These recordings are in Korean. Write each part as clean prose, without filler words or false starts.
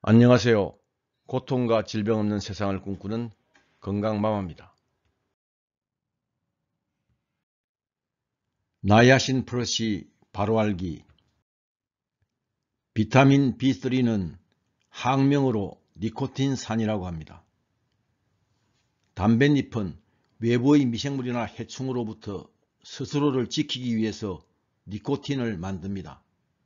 안녕하세요. 고통과 질병 없는 세상을 꿈꾸는 건강마마입니다. 나야신 플러시 바로알기. 비타민 B3는 학명으로 니코틴산이라고 합니다. 담뱃잎은 외부의 미생물이나 해충으로부터 스스로를 지키기 위해서 니코틴을 만듭니다.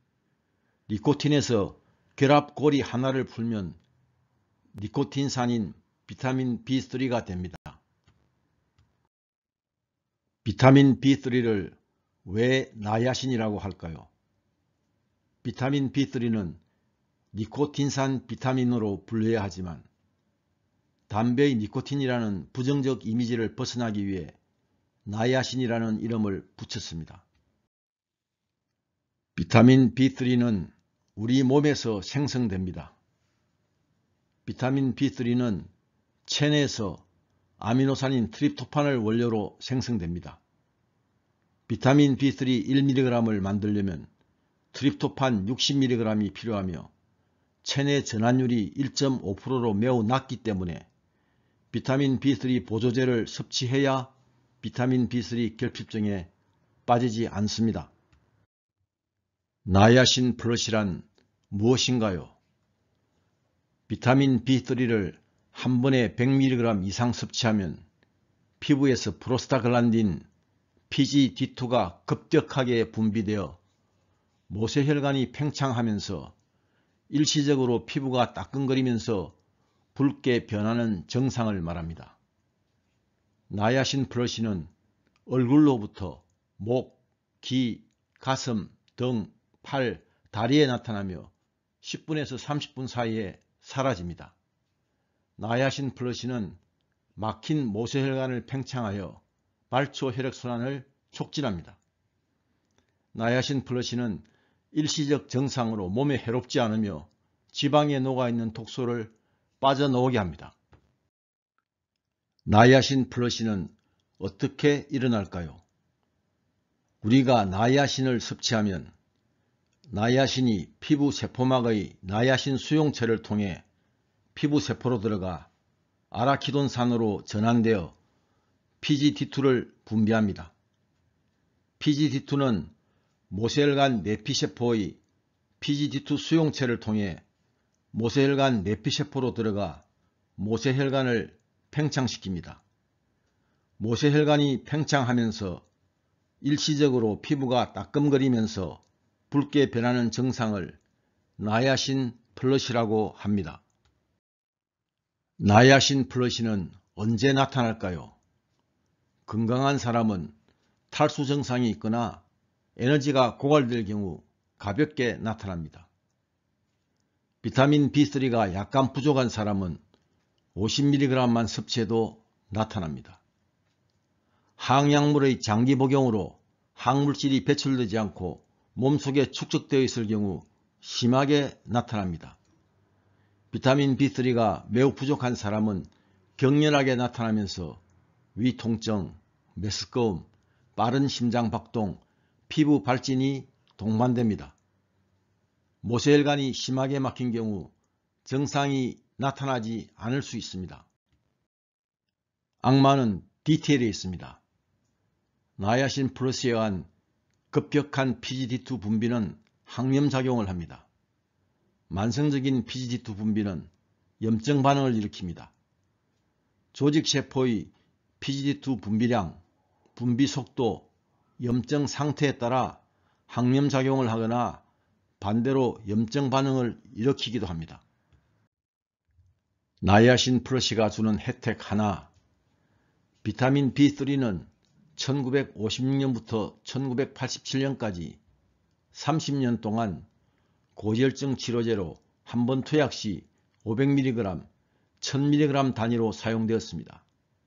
니코틴에서 결합고리 하나를 풀면 니코틴산인 비타민 B3가 됩니다. 비타민 B3를 왜 나야신이라고 할까요? 비타민 B3는 니코틴산 비타민으로 분류해야 하지만 담배의 니코틴이라는 부정적 이미지를 벗어나기 위해 나야신이라는 이름을 붙였습니다. 비타민 B3는 우리 몸에서 생성됩니다. 비타민 B3는 체내에서 아미노산인 트립토판을 원료로 생성됩니다. 비타민 B3 1mg을 만들려면 트립토판 60mg이 필요하며 체내 전환율이 1.5%로 매우 낮기 때문에 비타민 B3 보조제를 섭취해야 비타민 B3 결핍증에 빠지지 않습니다. 나야신 플러시란 무엇인가요? 비타민 B3를 한 번에 100mg 이상 섭취하면 피부에서 프로스타글란딘 PGD2가 급격하게 분비되어 모세혈관이 팽창하면서 일시적으로 피부가 따끔거리면서 붉게 변하는 증상을 말합니다. 나야신 플러시는 얼굴로부터 목, 귀, 가슴, 등, 팔, 다리에 나타나며 10분에서 30분 사이에 사라집니다. 나야신 플러시는 막힌 모세혈관을 팽창하여 말초 혈액순환을 촉진합니다. 나야신 플러시는 일시적 증상으로 몸에 해롭지 않으며 지방에 녹아있는 독소를 빠져나오게 합니다. 나야신 플러시는 어떻게 일어날까요? 우리가 나야신을 섭취하면 나야신이 피부 세포막의 나야신 수용체를 통해 피부 세포로 들어가 아라키돈산으로 전환되어 PGD2를 분비합니다. PGD2는 모세혈관 내피세포의 PGD2 수용체를 통해 모세혈관 내피세포로 들어가 모세혈관을 팽창시킵니다. 모세혈관이 팽창하면서 일시적으로 피부가 따끔거리면서 붉게 변하는 증상을 나야신 플러시라고 합니다. 나야신 플러시는 언제 나타날까요? 건강한 사람은 탈수 증상이 있거나 에너지가 고갈될 경우 가볍게 나타납니다. 비타민 B3가 약간 부족한 사람은 50mg만 섭취해도 나타납니다. 항약물의 장기 복용으로 항물질이 배출되지 않고 몸속에 축적되어 있을 경우 심하게 나타납니다. 비타민 B3가 매우 부족한 사람은 격렬하게 나타나면서 위통증, 메스꺼움, 빠른 심장박동, 피부 발진이 동반됩니다. 모세혈관이 심하게 막힌 경우 증상이 나타나지 않을 수 있습니다. 악마는 디테일에 있습니다. 나야신 플러스에 의한 급격한 PGD2 분비는 항염작용을 합니다. 만성적인 PGD2 분비는 염증 반응을 일으킵니다. 조직세포의 PGD2 분비량, 분비 속도, 염증 상태에 따라 항염작용을 하거나 반대로 염증 반응을 일으키기도 합니다. 나야신 플러시가 주는 혜택 하나, 비타민 B3는 1956년부터 1987년까지 30년 동안 고지혈증 치료제로 한 번 투약 시 500mg, 1000mg 단위로 사용되었습니다.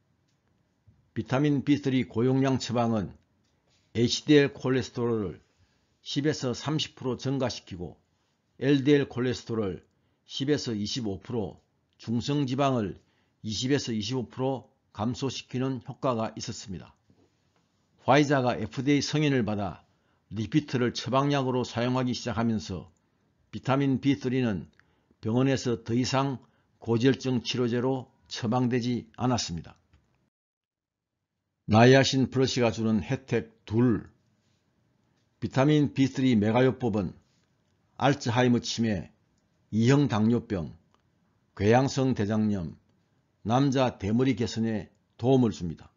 비타민 B3 고용량 처방은 HDL 콜레스테롤을 10에서 30% 증가시키고 LDL 콜레스테롤을 10에서 25%, 중성지방을 20에서 25% 감소시키는 효과가 있었습니다. 화이자가 FDA 승인을 받아 리피트를 처방약으로 사용하기 시작하면서 비타민 B3는 병원에서 더 이상 고지혈증 치료제로 처방되지 않았습니다. 나이아신 플러스가 주는 혜택 둘. 비타민 B3 메가요법은 알츠하이머 치매, 2형 당뇨병, 궤양성 대장염, 남자 대머리 개선에 도움을 줍니다.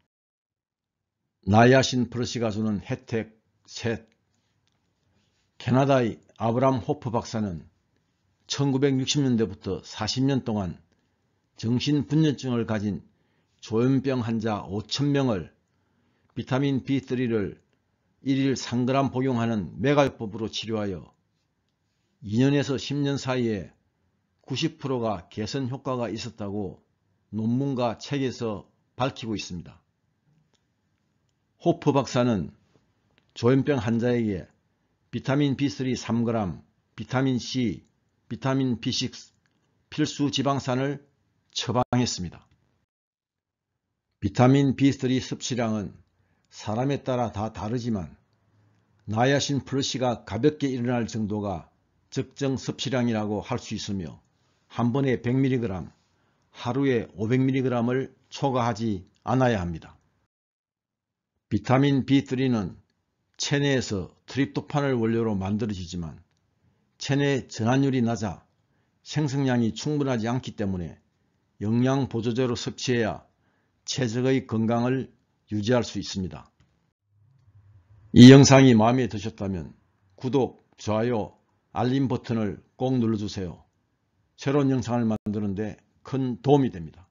나이아신 플러스가 주는 혜택 셋. 캐나다의 아브람 호프 박사는 1960년대부터 40년 동안 정신분열증을 가진 조현병 환자 5,000명을 비타민 B3를 1일 3g 복용하는 메가요법으로 치료하여 2년에서 10년 사이에 90%가 개선 효과가 있었다고 논문과 책에서 밝히고 있습니다. 호프 박사는 조현병 환자에게 비타민 B3 3g, 비타민 C, 비타민 B6, 필수 지방산을 처방했습니다. 비타민 B3 섭취량은 사람에 따라 다 다르지만 나이아신 플러스가 가볍게 일어날 정도가 적정 섭취량이라고 할 수 있으며 한 번에 100mg, 하루에 500mg을 초과하지 않아야 합니다. 비타민 B3는 체내에서 트립토판을 원료로 만들어지지만 체내 전환율이 낮아 생성량이 충분하지 않기 때문에 영양보조제로 섭취해야 최적의 건강을 유지할 수 있습니다. 이 영상이 마음에 드셨다면 구독, 좋아요, 알림 버튼을 꼭 눌러주세요. 새로운 영상을 만드는 데 큰 도움이 됩니다.